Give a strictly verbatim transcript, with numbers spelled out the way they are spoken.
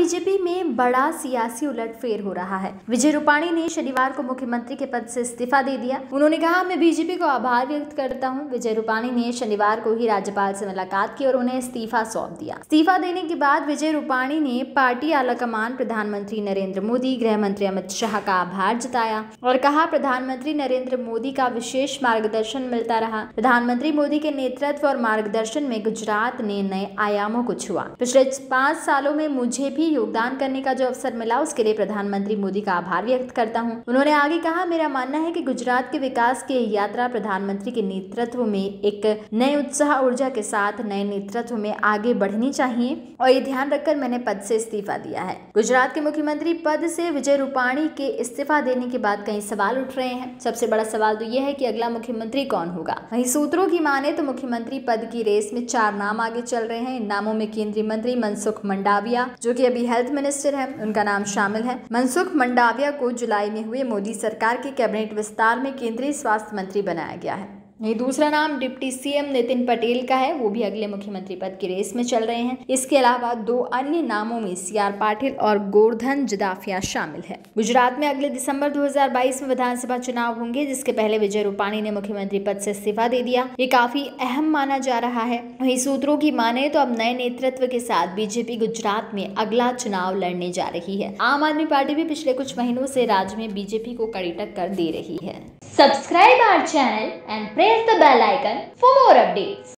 BJP में बड़ा सियासी उलटफेर हो रहा है। विजय रूपाणी ने शनिवार को मुख्यमंत्री के पद से इस्तीफा दे दिया। उन्होंने कहा, मैं बीजेपी को आभार व्यक्त करता हूं। विजय रूपाणी ने शनिवार को ही राज्यपाल से मुलाकात की और उन्हें इस्तीफा सौंप दिया। इस्तीफा देने के बाद विजय रूपाणी ने पार्टी आलाकमान, प्रधानमंत्री नरेंद्र मोदी, गृह मंत्री अमित शाह का आभार जताया और कहा, प्रधानमंत्री नरेंद्र मोदी का विशेष मार्गदर्शन मिलता रहा। प्रधानमंत्री मोदी के नेतृत्व और मार्गदर्शन में गुजरात ने नए आयामों को छुआ। पिछले पांच सालों में मुझे भी योगदान करने का जो अवसर मिला, उसके लिए प्रधानमंत्री मोदी का आभार व्यक्त करता हूं। उन्होंने आगे कहा, मेरा मानना है कि गुजरात के विकास की यात्रा प्रधानमंत्री के नेतृत्व में एक नए उत्साह ऊर्जा के साथ नए नेतृत्व में आगे बढ़नी चाहिए और ये ध्यान रखकर मैंने पद से इस्तीफा दिया है। गुजरात के मुख्यमंत्री पद से विजय रूपाणी के इस्तीफा देने के बाद कई सवाल उठ रहे हैं। सबसे बड़ा सवाल तो यह है कि अगला मुख्यमंत्री कौन होगा। वहीं सूत्रों की माने तो मुख्यमंत्री पद की रेस में चार नाम आगे चल रहे हैं। इन नामों में केंद्रीय मंत्री मनसुख मंडाविया, जो कि अभी हेल्थ मिनिस्टर है, उनका नाम शामिल है। मनसुख मंडाविया को जुलाई में हुए मोदी सरकार के कैबिनेट विस्तार में केंद्रीय स्वास्थ्य मंत्री बनाया गया है। ये दूसरा नाम डिप्टी सीएम नितिन पटेल का है, वो भी अगले मुख्यमंत्री पद की रेस में चल रहे हैं। इसके अलावा दो अन्य नामों में सी आर पाटिल और गोवर्धन जडाफिया शामिल है। गुजरात में अगले दिसंबर दो हज़ार बाईस में विधानसभा चुनाव होंगे, जिसके पहले विजय रूपाणी ने मुख्यमंत्री पद से इस्तीफा दे दिया। ये काफी अहम माना जा रहा है। वहीं सूत्रों की माने तो अब नए नेतृत्व के साथ बीजेपी गुजरात में अगला चुनाव लड़ने जा रही है। आम आदमी पार्टी भी पिछले कुछ महीनों से राज्य में बीजेपी को कड़ी टक्कर दे रही है। Subscribe our channel and press the bell icon for more updates.